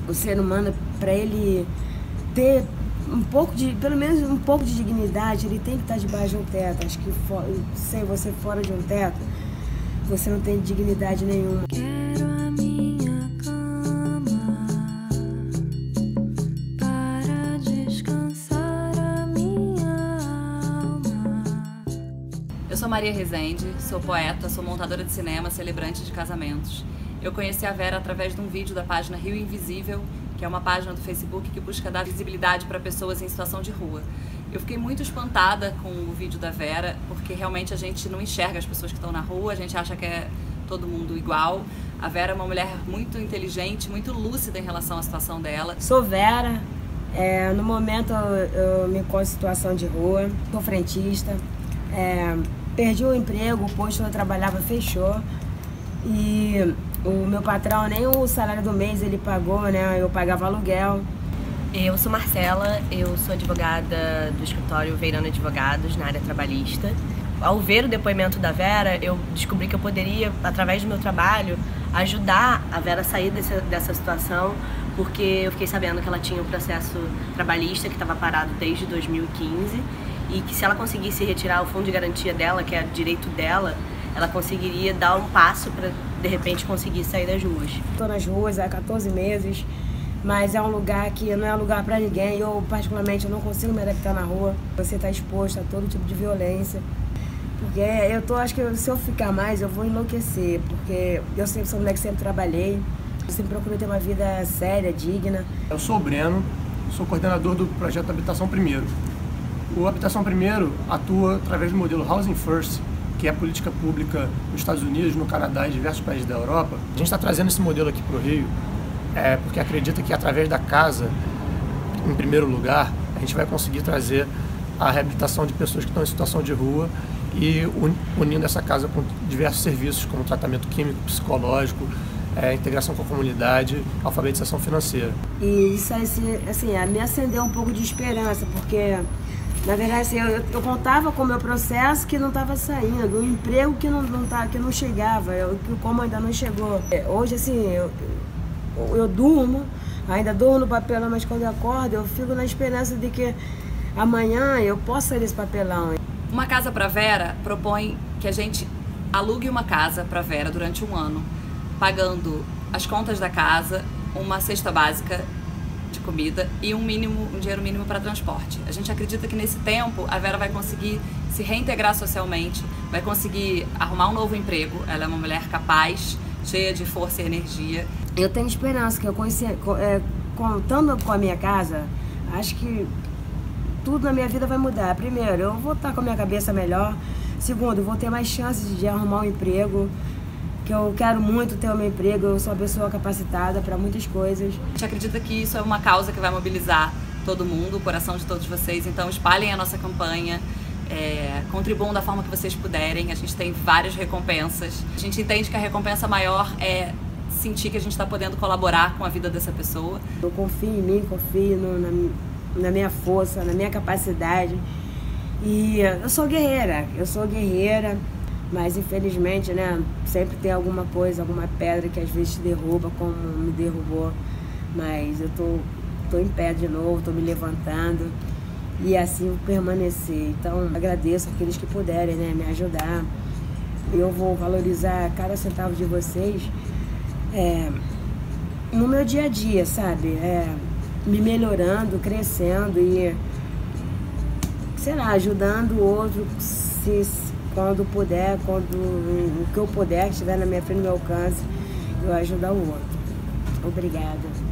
o ser humano, para ele ter um pouco de, pelo menos um pouco de dignidade, ele tem que estar debaixo de um teto. Acho que sem você fora de um teto, você não tem dignidade nenhuma. Quero a minha cama para descansar a minha alma. Eu sou Maria Rezende, sou poeta, sou montadora de cinema, celebrante de casamentos. Eu conheci a Vera através de um vídeo da página Rio Invisível, que é uma página do Facebook que busca dar visibilidade para pessoas em situação de rua. Eu fiquei muito espantada com o vídeo da Vera, porque realmente a gente não enxerga as pessoas que estão na rua, a gente acha que é todo mundo igual. A Vera é uma mulher muito inteligente, muito lúcida em relação à situação dela. Sou Vera, no momento eu me encontro em situação de rua, sou frentista, perdi o emprego, o posto onde eu trabalhava fechou e o meu patrão nem o salário do mês ele pagou, né? Eu pagava aluguel. Eu sou Marcela, eu sou advogada do escritório Veirano Advogados na área trabalhista. Ao ver o depoimento da Vera, eu descobri que eu poderia, através do meu trabalho, ajudar a Vera a sair dessa situação, porque eu fiquei sabendo que ela tinha um processo trabalhista que estava parado desde 2015 e que se ela conseguisse retirar o fundo de garantia dela, que é direito dela, ela conseguiria dar um passo para, de repente, conseguir sair das ruas. Estou nas ruas há 14 meses, mas é um lugar que não é lugar para ninguém. Eu, particularmente, eu não consigo me adaptar na rua. Você está exposto a todo tipo de violência. Porque acho que se eu ficar mais, eu vou enlouquecer. Porque eu sempre sou uma mulher que sempre trabalhei. Eu sempre procurei ter uma vida séria, digna. Eu sou o Breno, sou coordenador do projeto Habitação Primeiro. O Habitação Primeiro atua através do modelo Housing First, que é a política pública nos Estados Unidos, no Canadá e diversos países da Europa. A gente está trazendo esse modelo aqui para o Rio porque acredita que através da casa, em primeiro lugar, a gente vai conseguir trazer a reabilitação de pessoas que estão em situação de rua e unindo essa casa com diversos serviços, como tratamento químico, psicológico, integração com a comunidade, alfabetização financeira. E isso assim, me acendeu um pouco de esperança, porque na verdade, assim, eu contava com o meu processo que não estava saindo, o emprego que não chegava, que como ainda não chegou. Hoje, assim, eu durmo, ainda durmo no papelão, mas quando eu acordo, eu fico na esperança de que amanhã eu possa sair desse papelão. Uma Casa pra Vera propõe que a gente alugue uma casa pra Vera durante um ano, pagando as contas da casa, uma cesta básica de comida e um dinheiro mínimo para transporte. A gente acredita que nesse tempo a Vera vai conseguir se reintegrar socialmente, vai conseguir arrumar um novo emprego. Ela é uma mulher capaz, cheia de força e energia. Eu tenho esperança que eu contando com a minha casa, acho que tudo na minha vida vai mudar. Primeiro, eu vou estar com a minha cabeça melhor. Segundo, eu vou ter mais chances de arrumar um emprego, que eu quero muito ter o meu emprego, eu sou uma pessoa capacitada para muitas coisas. A gente acredita que isso é uma causa que vai mobilizar todo mundo, o coração de todos vocês, então espalhem a nossa campanha, contribuam da forma que vocês puderem, a gente tem várias recompensas. A gente entende que a recompensa maior é sentir que a gente está podendo colaborar com a vida dessa pessoa. Eu confio em mim, confio na minha força, na minha capacidade e eu sou guerreira, mas infelizmente, né, sempre tem alguma coisa, alguma pedra que às vezes te derruba, como me derrubou, mas eu tô em pé de novo, tô me levantando e assim vou permanecer. Então agradeço aqueles que puderem, né, me ajudar. Eu vou valorizar cada centavo de vocês no meu dia a dia, sabe? Me melhorando, crescendo e, sei lá, ajudando o outro quando puder, o que eu puder, que estiver na minha frente, no meu alcance, eu ajudar o outro. Obrigada.